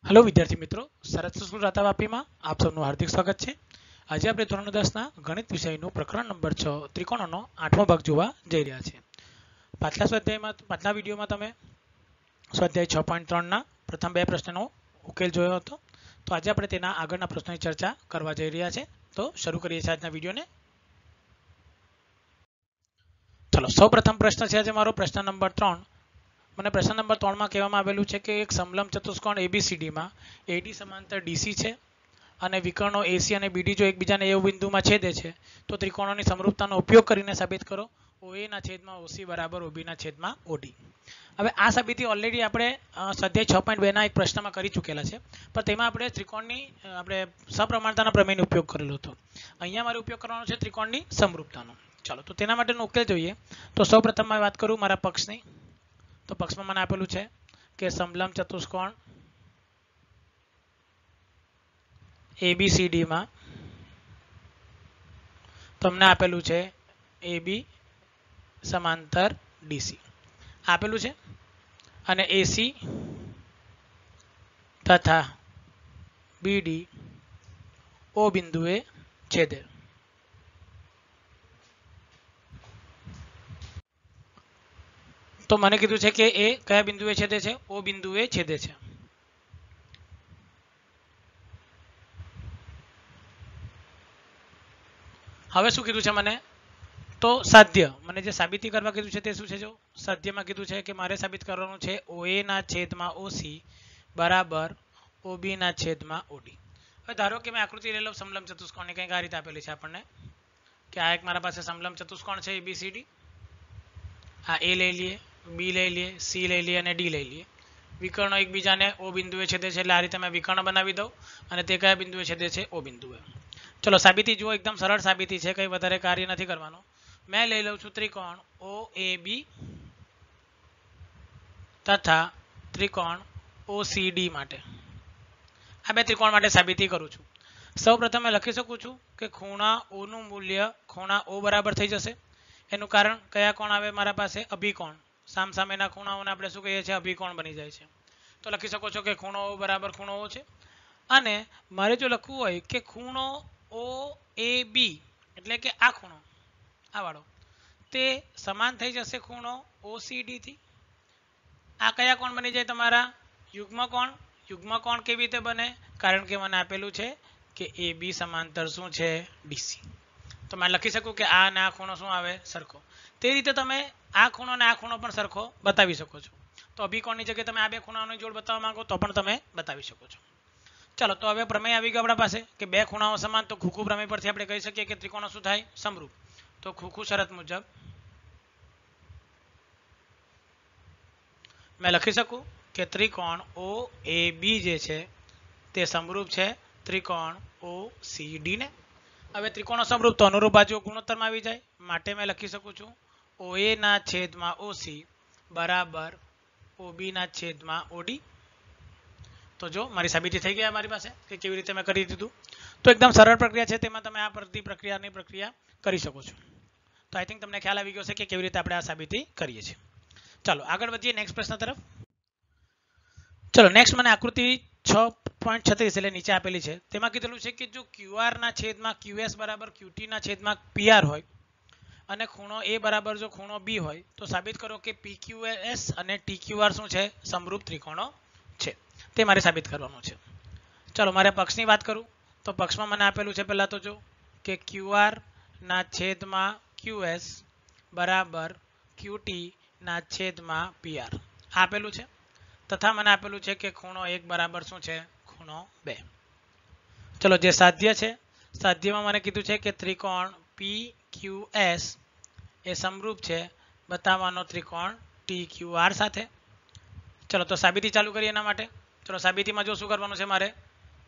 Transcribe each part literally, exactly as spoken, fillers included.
Hello विद्यार्थी मित्रों, सरस school राता वापीमां आप सबનું हार्दिक स्वागत છે। આજે આપણે ધોરણ દસ ના ગણિત વિષયનું પ્રકરણ નંબર છ ત્રિકોણોનો આઠમો ભાગ જોવા જઈ રહ્યા છે। પાછલા સ્વાધ્યાયમાં પાછલા વિડીયોમાં તમે સ્વાધ્યાય છ પોઈન્ટ ત્રણ ના પ્રથમ બે પ્રશ્નોનો ઉકેલ જોયો હતો, તો આજે આપણે તેના આગળના પ્રશ્નોની ચર્ચા કરવા જઈ રહ્યા છે। તો શરૂ કરીએ છીએ આજના વિડીયોને। ચલો, સૌપ્રથમ પ્રશ્ન છે આજે મારો પ્રશ્ન નંબર ત્રણ। મને પ્રશ્ન નંબર ત્રણ માં કહેવામાં આવેલું છે કે એક સમલંબ ચતુષ્કોણ એબીસીડી માં એડી સમાંતર ડીસી છે અને વિકર્ણો એસી અને બીડી જો એકબીજાને એ બિંદુમાં છેદે છે તો ત્રિકોણોની સમરૂપતાનો ઉપયોગ કરીને સાબિત કરો ઓએ ના છેદમાં ઓસી બરાબર ઓબી ના છેદમાં ઓડી। હવે આ સાબિતી ઓલરેડી આપણે સ્વાધ્યાય છ પોઈન્ટ બે ના એક પ્રશ્નમાં કરી ચૂકેલા છે, પણ તેમાં આપણે ત્રિકોણની આપણે સપ્રમાણતાના પ્રમેયનો ઉપયોગ કરેલો હતો। અહીંયા મારે ઉપયોગ કરવાનો છે ત્રિકોણની સમરૂપતાનો। ચાલો, તો તેના માટેનો ઉકેલ જોઈએ। તો સૌપ્રથમ મેં વાત કરું મારા પક્ષની, તો પક્ષમાં મને આપેલું છે કે સમલંબ ચતુષ્કોણ એબીસીડી માં તમને આપેલું છે એબી સમાંતર ડીસી આપેલું છે અને એસી તથા બીડી ઓ બિંદુએ છેદે। તો મને કીધું છે કે એ કયા બિંદુએ છેદે છે? ઓ બિંદુએ છેદે છે। હવે શું કીધું છે મને? તો સાધ્ય, મને જે સાબિતી કરવા કીધું છે તે શું છે? જો સાધ્યમાં કીધું છે કે મારે સાબિત કરવાનું છે ઓએ ના છેદમાં ઓસી બરાબર ઓબી ના છેદમાં ઓડી। હવે ધારો કે મેં આકૃતિ લઈ લઉં સમલંબ ચતુષ્કોણની, કંઈક આ રીતે આપેલી છે આપણને કે આ એક મારા પાસે સમલંબ ચતુષ્કોણ છે એબીસીડી। આ એ લઈ લઈએ, બી લઈ લઈએ, સી લઈ લઈએ અને ડી લઈ લઈએ। વિકર્ણો એકબીજાને ઓ બિંદુએ છેદે છે એટલે આ રીતે મેં વિકર્ણ બનાવી દઉં અને તે કયા બિંદુએ છેદે છે? ઓ બિંદુએ। ચલો, સાબિતી જુઓ, એકદમ સરળ સાબિતી છે, કંઈ વધારે કાર્ય નથી કરવાનું। मैं ले लूँ छू त्रिकोण ओ ए बी तथा त्रिकोण ओ सी डी माटे। आ बे त्रिकोण माटे साबिती करूँ छूँ। सौ प्रथम मैं लखी सकूँ छूँ कि खूणा ओ नु मूल्य खूणा ओ बराबर थई जशे। एनु कारण कया कोण आवे मारा पासे? अभिकोण। साम सामेना खूणाओने आपणे शुं कहीए छीए? अभिकोण बनी जाय छे। तो लखी शको छो कि खूणो ओ बराबर खूणो ओ छे अने मारे जो लखवुं होय कि खूणो ओ ए बी एटले के आ खूणो आ वाळो ते समान थई जशे खूणो ओसीडी थी। आ कया कोण बनी जाय? तमारा युग्म कोण। युग्म कोण केवी रीते बने? कारण के मने आपेलुं छे कि ए बी समांतर शुं छे? डीसी। तो मैं लखी सकूं कि आ ने आ खूणो शुं आवे? सरखो। ते रीते तमे आ खूणो ने आ खूणो पण सरखो बतावी शको छो। तो अभिकोणनी जग्याए तमे आ बे खूणाओनी जोड बताववा मांगो तो पण तमे बतावी शको छो। चलो, तो हवे प्रमेय आवी गयो आपणा पासे कि बे खूणाओ समान, तो खूखू प्रमेय परथी आपणे कही सकीए कि त्रिकोणो शुं थाय? समरूप। तो खूखू शरत मुजब मैं लखी सकूँ कि त्रिकोण ओ ए बी जे छे ते समरूप छे त्रिकोण ओ सी डी ने। हवे त्रिकोणो समरूप तो अनुरूप बाजू गुणोत्तर में आवी जाए, माटे मैं लखी सकूँ छूँ ओ ए ना छेद में ओ सी बराबर ओ बी ना छेद में ओ डी। तो जो मारी साबिती थई गई मारी पासे कि केवी रीते मैं करी दीधुं। तो एकदम सरल प्रक्रिया छे, तेमां तमे आ बधी प्रक्रियानी प्रक्रिया करी शको छो। तो आई थिंक तमने ख्याल आवी गयो छे कि केवी रीते आपणे आ साबिती करीए छीए। चलो, आगळ वधीए नेक्स्ट प्रश्न तरफ। चलो, नेक्स्ट मने आकृति छ पॉइंट छत्रीस એટલે નીચે આપેલી છે, તેમાં કીધેલું છે કે જો ક્યુઆર ના છેદમાં ક્યુએસ બરાબર ક્યુટી ના છેદમાં પીઆર હોય અને ખૂણો એ બરાબર જો ખૂણો બી હોય તો સાબિત કરો કે પીક્યુએસ અને ટીક્યુઆર શું છે? સમરૂપ ત્રિકોણો છે। તે મારે સાબિત કરવાનું છે। ચલો, મારે પક્ષની વાત કરું તો પક્ષમાં મને આપેલું છે પહેલા તો જો કે ક્યુઆર ના છેદમાં ક્યુએસ બરાબર ક્યુટી ના છેદમાં પીઆર આપેલું છે, तथा मैंने आपेलू है कि खूणो एक बराबर शू है? खूणो बे। चलो, जे साध्य है साध्य में मैंने कीधु है कि त्रिकोण पी क्यू एस ए समरूप है बतावानो त्रिकोण टी क्यू आर साथे। चलो, तो साबिती चालू करिए एना माटे। चलो, साबिती में जो शू करवानुं छे मारे?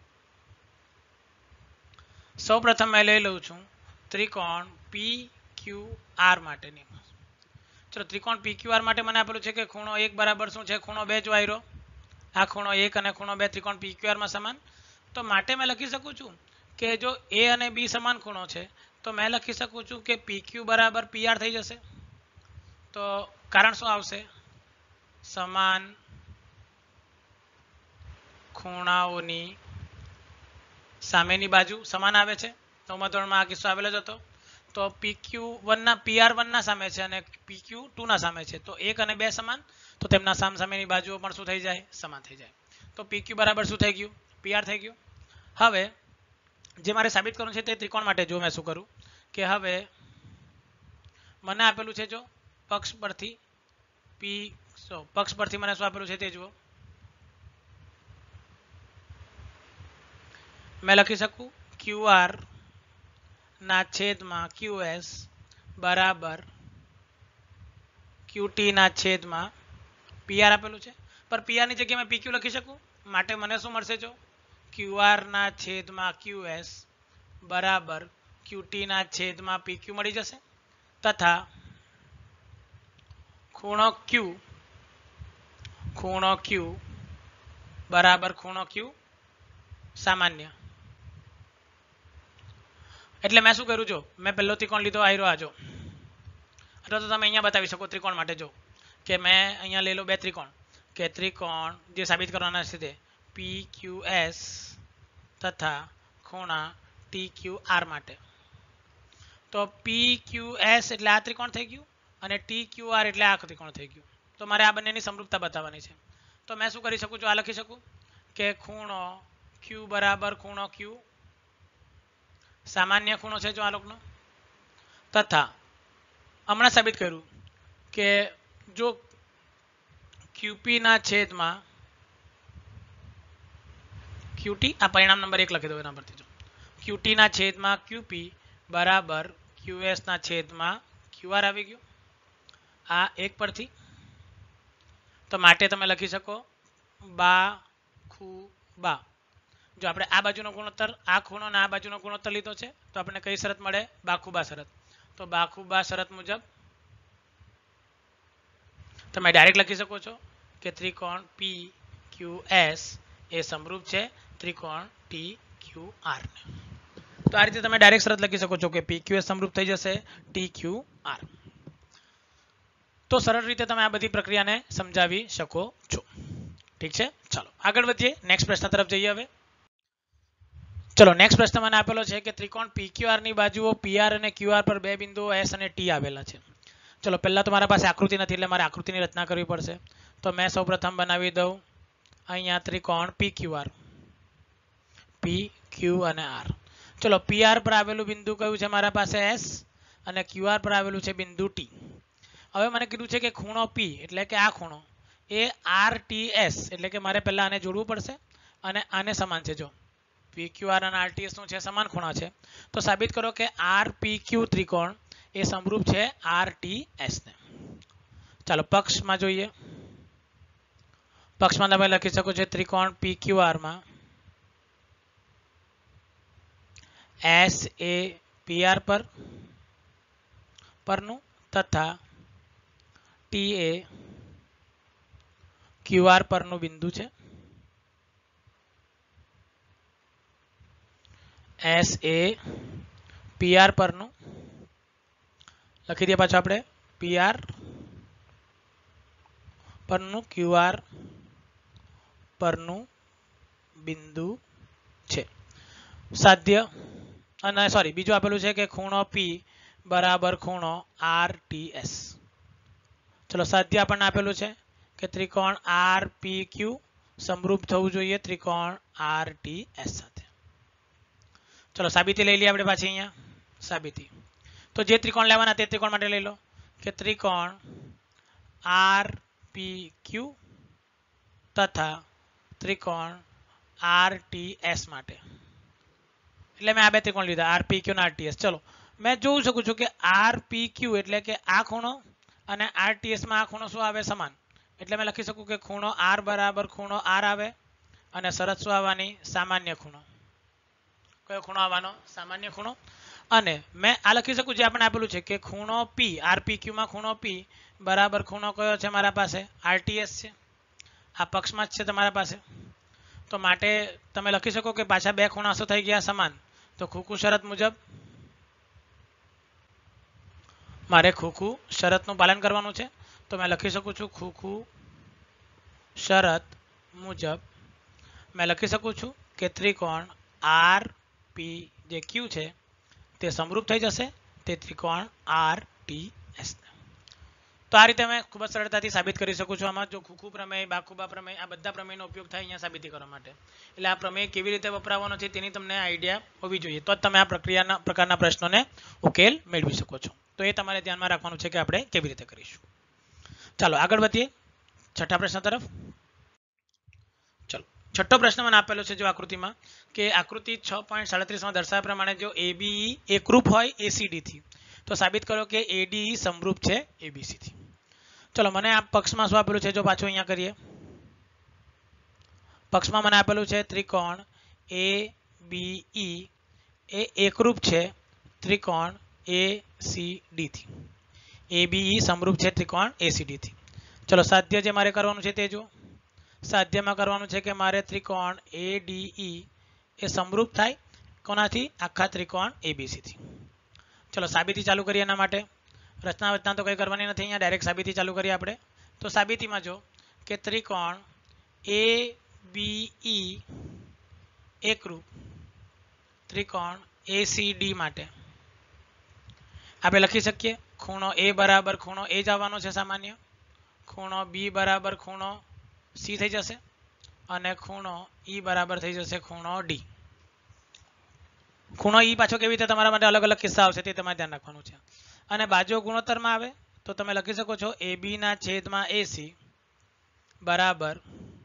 सौ प्रथम मैं लई लऊं छूं त्रिकोण पी क्यू आर माटेनी। चलो, त्रिकोण पीक्यूआर माटे मने आपेलुं छे कि खूणो एक बराबर शुं छे? खूणो बे जो आव्यो। आ खूणो एक अने खूणो बे त्रिकोण पीक्यूआर में समान। तो माटे मैं लखी सकूँ छूं कि जो ए अने बी समान खूणो छे तो मैं लखी सकूँ छूं कि पीक्यू बराबर पीआर थई जशे। तो कारण शुं आवशे? समान ખૂણાઓની સામેની બાજુ સમાન આવે છે. નવમા ધોરણમાં આ કિસ્સો આવેલો જ હતો. તો પી ક્યુ વનના પી આર વનના સામે છે અને પી ક્યુ ટુના સામે છે. તો એક અને બે સમાન, તો તેમના સામસામેની બાજુઓ પણ શું થઈ જાય? સમાન થઈ જાય. તો પી ક્યુ બરાબર શું થઈ ગયું? પી આર થઈ ગયું. હવે જે મારે સાબિત કરવાનું છે તે ત્રિકોણ માટે જો મેં શું કરું કે હવે મને આપેલું છે, જો પક્ષ પરથી પી સો પક્ષ પરથી મને શું આપેલું છે તે જુઓ. મેં લખી શકું ક્યુ આર ના છેદમાં ક્યુ એસ બરાબર ક્યુ ટી ના છેદમાં પી આર આપેલું છે. પર પી આર ની જગ્યાએ મેં પી ક્યુ લખી શકું. માટે મને શું મળશે? જો ક્યુ આર ના છેદમાં ક્યુ એસ બરાબર ક્યુ ટી ના છેદમાં પી ક્યુ મળી જશે. તથા ખૂણો ક્યુ ખૂણો ક્યુ બરાબર ખૂણો ક્યુ સામાન્ય. એટલે મેં શું કર્યું? જો મેં પહેલો ત્રિકોણ લીધો, આયરો આજો. અથવા તો તમે અહીંયા બતાવી શકો ત્રિકોણ માટે, જો કે મેં અહીંયા લઈ લો બે ત્રિકોણ, કે ત્રિકોણ જે સાબિત કરવાના છે તે પી ક્યુ એસ તથા ખૂણા ટી ક્યુ આર માટે. તો પી ક્યુ એસ એટલે આ ત્રિકોણ થઈ ગયું અને ટી ક્યુ આર એટલે આ ત્રિકોણ થઈ ગયું. તો મારે આ બંનેની સમરૂપતા બતાવવાની છે. તો મેં શું કરી શકું છું? આ લખી શકું કે ખૂણો ક્યુ બરાબર ખૂણો ક્યુ સામાન્ય ખૂણો છે જો આ લોકનો. તથા હમણાં સાબિત કર્યું કે જો ક્યુપી ના છેદમાં ક્યુટી, આ પરિણામ નંબર એક લખી દો એના પરથી. જો ક્યુટી ના છેદમાં ક્યુપી બરાબર ક્યુએસ ના છેદમાં ક્યુઆર આવી ગયું આ એક પરથી. તો માટે તમે લખી શકો બા ખુ બા. જો આપણે આ બાજુનો ગુણોત્તર, આ ખૂણો અને આ બાજુનો ગુણોત્તર લીધો છે તો આપણને કઈ શરત મળે? બાખુબા શરત. તો બાખુબા શરત મુજબ તમે ડાયરેક્ટ લખી શકો છો કે ત્રિકોણ પી ક્યુ એસ એ સમરૂપ છે ત્રિકોણ ટી ક્યુ આર ને. તો આ રીતે તમે ડાયરેક્ટ શરત લખી શકો છો કે પી ક્યુ એસ સમરૂપ થઈ જશે ટી ક્યુ આર. તો સરળ રીતે તમે આ બધી પ્રક્રિયાને સમજાવી શકો છો. ઠીક છે, ચાલો આગળ વધીએ. નેક્સ્ટ પ્રશ્ન તરફ જઈએ હવે. ચલો નેક્સ્ટ પ્રશ્ન મને આપેલો છે કે ત્રિકોણ પીક્યુઆર ની બાજુઓ પીઆર અને ક્યુઆર પર બે બિંદુઓ એસ અને ટી આવેલા છે. ચલો પહેલા તો મારા પાસે આકૃતિ નથી એટલે મારે આકૃતિની રચના કરવી પડશે. તો મેં સૌપ્રથમ બનાવી દઉં અહીંયા ત્રિકોણ પીક્યુઆર, પી ક્યુ અને આર. ચલો પીઆર પર આવેલું બિંદુ કયું છે? મારા પાસે એસ અને ક્યુઆર પર આવેલું છે બિંદુ ટી. હવે મને કીધું છે કે ખૂણો પી એટલે કે આ ખૂણો એ આર ટી એસ એટલે કે મારે પહેલા આને જોડવું પડશે અને આને સમાન છે. જો પી ક્યુ આર અને આર ટી એસ નું છે સમાન ખૂણા છે. તો સાબિત કરો કે આર પી ક્યુ ત્રિકોણ એ સમરૂપ છે આર ટી એસ ને. ચાલો પક્ષમાં જોઈએ. પક્ષમાં તમે લખી શકો છો ત્રિકોણ પી ક્યુ આર માં એસ એ પી આર પર પરનું તથા ટી એ ક્યુ આર પરનું બિંદુ છે. એસ એ પી આર પરનું લખી દે પાછું આપણે પી આર પરનું ક્યુ આર પરનું બિંદુ છે. સાધ્ય અને સોરી બીજું આપેલું છે કે ખૂણો પી બરાબર ખૂણો આર ટી એસ. ચલો સાધ્ય આપણને આપેલું છે કે ત્રિકોણ આર પી ક્યુ સમરૂપ થવું જોઈએ ત્રિકોણ આર ટી એસ સાથે. ચલો સાબિતી લઈ લઈએ આપણે પાછી અહીંયા સાબિતી. તો જે ત્રિકોણ લેવાના તે ત્રિકોણ માટે લઈ લો કે ત્રિકોણ આર પી ક્યુ તથા ત્રિકોણ આર ટી એસ માટે. એટલે મેં આ બે ત્રિકોણ લીધા આર પી ક્યુ અને આર ટી એસ. ચલો મેં જોઈ શકું છું કે આર પી ક્યુ એટલે કે આ ખૂણો અને આર ટી એસ માં આ ખૂણો શું આવે? સમાન. એટલે મેં લખી શકું કે ખૂણો આર બરાબર ખૂણો આર આવે અને શરત શું આવવાની? સામાન્ય ખૂણો. કયો ખૂણો આવવાનો? સામાન્ય ખૂણો. અને મેં આ લખી શકું જે આપણે આપેલું છે કે ખૂણો પી આર પી ક્યુ માં ખૂણો પી બરાબર ખૂણો કયો છે મારા પાસે? આર ટી એસ છે. આ પક્ષમાં જ છે તમારા પાસે. તો માટે તમે લખી શકો કે પાછા બે ખૂણા શું થઈ ગયા? સમાન. તો ખોખું શરત મુજબ મારે ખોખું શરતનું પાલન કરવાનું છે. તો મેં લખી શકું છું ખોખું શરત મુજબ मैं लखी सकूँ छूँ कि त्रिकोण आर पी जे क्यू है ते समरूप थई जशे ते त्रिकोण आर टी एस। तो आ रीते मैं खूब ज सरळताथी साबित करी सकूँ छूँ। आमां जो खूखू प्रमेय बाखुबा प्रमेय आ बधा प्रमेयनो उपयोग थाय अहींया साबिती करवा माटे। एटले आ प्रमेय केवी रीते वपराववानो छे तेनी तमने आइडिया होवी जोईए तो ज तमे आ प्रक्रियाना प्रकारना प्रश्नोने उकेल मेळवी शको छो। तो ए तमारे ध्यानमां राखवानुं छे के आपणे केवी रीते करीशुं। चालो आगळ वधीए छठ्ठा प्रश्न तरफ। चलो छठ्ठो प्रश्न मैंने आपेलो है जो आकृति में कि आकृति छ पॉइंट साड़ीस में दर्शाव्या प्रमाणे जो ए बी एकरूप होय ए सी डी थी तो साबित करो कि ए डी समरूप है ए बी सी थी। चलो मैंने आ पक्ष में शू आपेलू है जो पाछो अहींया करीए। पक्ष में मैंने आपेलू है त्रिकोण ए बी ई ए एकरूप है त्रिकोण ए सी डी थी। ए बी ई समरूप है त्रिकोण ए सी डी थी। चलो साध्य जे मारे करवानुं छे ते जो साध्य में करवानुं छे के मारे त्रिकोण ए डी ई ए समरूप थाय कोनाथी आखा त्रिकोण ए बी सी थी। चलो साबिती चालू करिए एना माटे। रचना वचना तो कई करवानी नथी, अहींया डायरेक्ट साबिती चालू करिए आपणे। तो साबिती में जो कि त्रिकोण ए बी ई एकरूप त्रिकोण ए सी डी माटे आपणे लखी सकीए खूणो ए बराबर खूणो ए ज आववानो छे सामान्य, खूणो बी बराबर खूणो सी थई जशे अने खूणो ई बराबर थई जशे खूणो डी। खूणो ई पाछो केवी रीते तमारा माटे अलग अलग किस्सा आवशे ते तमारे ध्यान राखवानुं छे। अने बाजू गुणोत्तर में आवे तो तमे लखी शको छो ए बी ना छेद में ए सी बराबर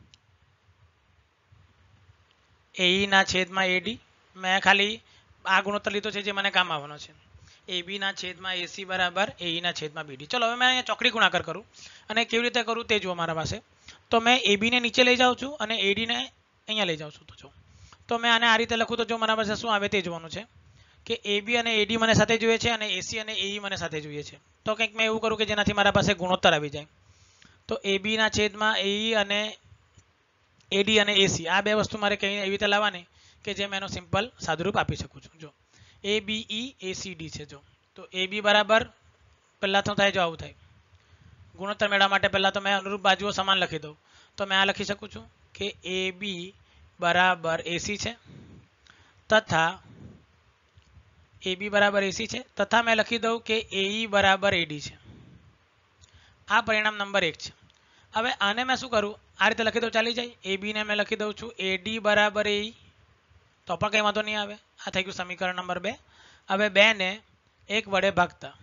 ए ई ना छेद में ए डी। मैं खाली आ गुणोत्तर लीधो छे जे मने काम आववानो छे। ए बी ना छेद में ए सी बराबर ए ई ना छेद में बी डी। चलो हवे मैं अहींया चौकड़ी गुणाकार करूँ अने केवी रीते करूँ ते जुओ मारा पासे। तो मैं ए बी ने नीचे लई जाऊँ छूँ अने ए डी ने अहींया लई जाऊँ छूँ। तो जो तो मैं आने आ रीते लखूँ तो जो मारा पासे शुं आवे ते जोवानुं छे कि ए बी अने ए डी मने साथे जोईए छे अने ए सी अने ए ई मने साथे जोईए छे। तो कंईक मैं एवुं करूँ कि जेनाथी मारा पासे गुणोत्तर आवी जाय। तो ए बी ना छेद में ए ई अने ए डी अने ए सी आ बे वस्तु मारे कई एवी रीते लाववानी कि जे मैं एनो सिम्पल सादुरूप आपी शकूं छुं। जो A B E A C D छे जो तो ए बी बराबर पहला तो थाय जो आवुं थाय गुणोत्तर मेळववा माटे पहला तो मैं अनुरूप बाजुओ समान लखी दऊं। तो मैं आ लखी शकूं छूं कि ए बी बराबर ए सी है तथा ए बी बराबर ए सी है तथा मैं लखी दऊं कि ए ई बराबर ए डी है। आ परिणाम नंबर एक है। हवे आने मैं शू करूँ आ रीते लखी दऊं चाली जाए। ए बी ने मैं लखी दऊं छूं ए डी बराबर ए ई तो पण कई वांधो नहीं आवे। आ थई गयुं समीकरण नंबर बे। हवे बे ने एक वडे भागता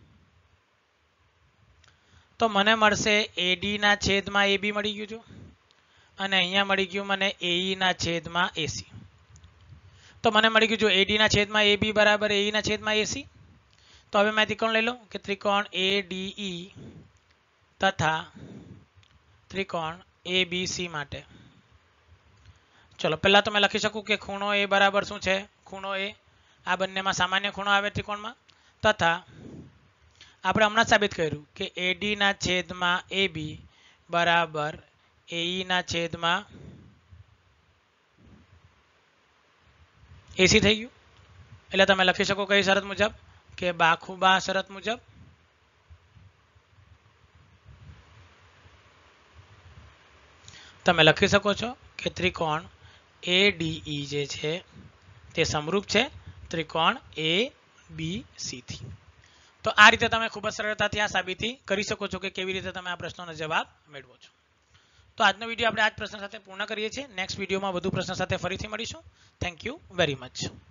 तो मने मळशे ए डी ना छेद में ए बी मळी गयुं छे अने अहींया मळी गयुं मने ए ई ना छेद में ए सी। तो मने मळी गयुं जो ए डी ना छेद में ए बी बराबर ए ई ना छेद में ए सी। तो हवे मैं त्रिकोण लई लऊं कि त्रिकोण ए डी ई तथा त्रिकोण ए बी सी माटे। चलो पहला तो मैं लखी शकूँ कि खूणो ए बराबर शुं छे खूणो ए आ बंने में सामान्य खूणो आवे त्रिकोण में तथा आपणे हमणां साबित कर्युं कि ए डी ना छेद में ए बी बराबर ए ई ना छेद में ए सी थई गयुं। एटले तमे लखी शको कई शरत मुजब कि बाखुबा शरत मुजब तमे लखी शको छो कि त्रिकोण ए डी ई जे छे ते समरूप छे त्रिकोण ए बी सी थी। तो आ रीते तमे खूब ज सरळताथी आ साबिती करी शको छो कि केवी रीते तमे आ प्रश्नोनो जवाब मेळवो छो। तो आजनो विडियो आपणे आज प्रश्न साथे पूर्ण करीए छीए। नेक्स्ट विडियो में વધુ प्रश्न साथे फरीथी मळीशुं। Thank you very much.